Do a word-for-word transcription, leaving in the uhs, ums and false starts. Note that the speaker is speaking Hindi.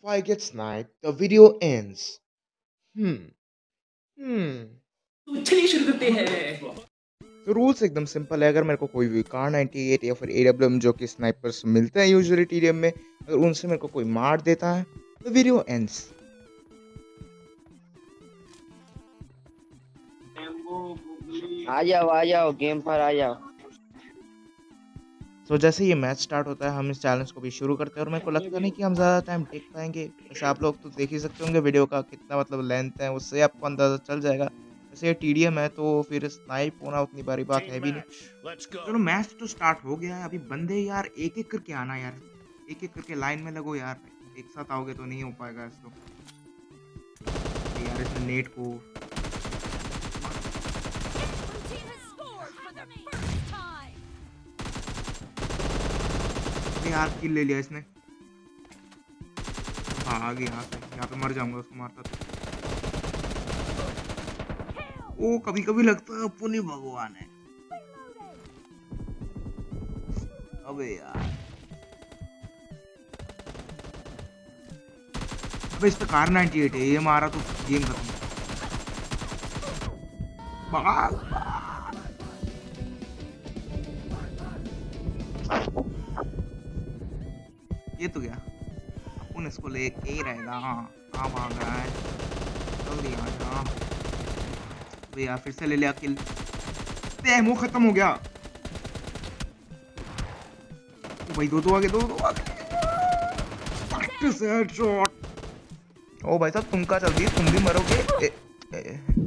I get sniped, the video ends. Hmm. Hmm. तो चलिए शुरू करते हैं। तो रूल्स एकदम सिंपल है। अगर मेरे को कोई भी कार नाइंटी एट या फिर ए डब्ल्यू एम जो कि स्नाइपर्स मिलते हैं यूजुअली टीडीएम में, अगर उनसे मेरे को कोई मार देता है तो वीडियो एंड्स। आ जाओ आ जाओ गेम पर आ जाओ। तो जैसे ये मैच स्टार्ट होता है हम इस चैलेंज को भी शुरू करते हैं और मेरे को लगता नहीं कि हम ज़्यादा टाइम टिक पाएंगे। वैसे आप लोग तो देख ही सकते होंगे वीडियो का कितना मतलब लेंथ है, उससे आपको अंदाज़ा चल जाएगा। वैसे ये टीडीएम है तो फिर स्नाइप होना उतनी बड़ी बात है भी नहीं। चलो मैच तो स्टार्ट हो गया है। अभी बंदे यार एक एक करके आना यार, एक एक करके लाइन में लगो यार। एक साथ आओगे तो नहीं हो पाएगा इसको यार। इसने नेट को यार किल ले लिया इसने। हाँ आ गया यहाँ से, यहाँ पे मर जाऊंगा उसको मारता तो। ओ कभी कभी लगता है अपन ही भगवान है। अबे यार अबे इस पे कार नाइंटी एट है, ये मारा तो गेम खत्म। भाग भाग। ये तो गया, अपन इसको लेके ही रहेगा। हाँ कहाँ भाग रहा है, जल्दी आ जा भैया। फिर से ले लिया किल, एमो खत्म हो गया। ओ भाई दो दो आगे, दो दो आगे। हेडशॉट। ओ भाई साहब तुम का चल रही, तुम भी मरोगे। ए, ए,